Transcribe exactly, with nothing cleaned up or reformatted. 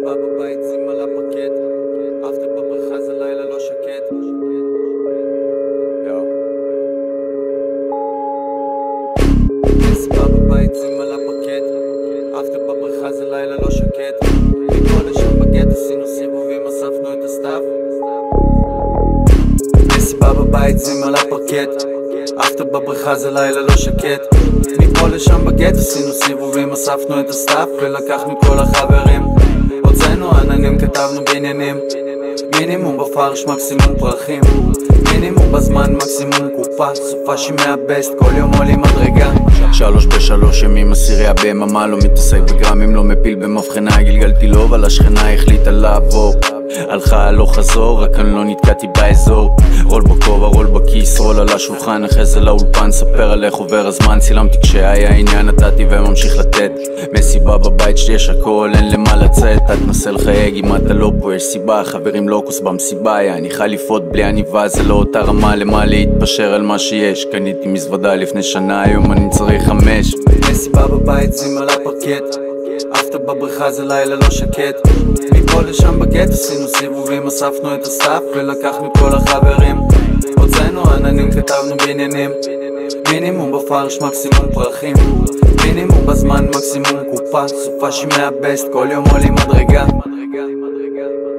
מסיבה בבית, זים על הפרקט, אפטר בבריכה זה לילה לא שקט. מסיבה בבית, זים על הפרקט, אפטר בבריכה זה לילה לא שקט. מפה לשם בגט עשינו סיבובים, אספנו את הסטאפ. מסיבה בבית, זים על הפרקט, אפטר בבריכה זה לילה לא שקט. מפה לשם בגט עשינו סיבובים, אספנו את הסטאפ ולקחנו כל החברים. הוצאנו עננים, כתבנו בעניינים, מינימום בפרש, מקסימום פרחים, מינימום בזמן, מקסימום קופה, סופה שמאבסט, כל יום עולים מדרגה. שלוש בשלוש ימים עשירייה ביממה, לא מתעסק בגרמים, לא מפיל במבחנה. גלגלתי לו אבל השכנה החליטה לעבור, הלכה הלוך חזור, רק אני לא נתקעתי באזור. רול בכובע, רול בכיס, רול על השולחן, אחרי זה לאולפן, ספר על איך עובר הזמן. צילמתי כשהיה עניין, נתתי וממשיך לתת. מסיבה בבית שלי יש הכל, אין למה לצאת. אל תנסה לחייג אם אתה לא פה, יש סיבה. חברים לוקוס במסיבה, יעני חליפות בלי עניבה, זה לא אותה רמה. למה להתפשר על מה שיש? קניתי מזוודה לפני שנה, היום אני צריך חמש. מסיבה בבית, זים על הפרקט, אפטר בבריכה זה לילה לא שקט. מפה לשם בגט עשינו סיבובים, אספנו את הסטאפ ולקחנו כל החברים. הוצאנו עננים, כתבנו בעניינים, מינימום בפרש, מקסימום פרחים, מינימום בזמן, מקסימום קופה, סופה שמאבסט, כל יום עולים מדרגה.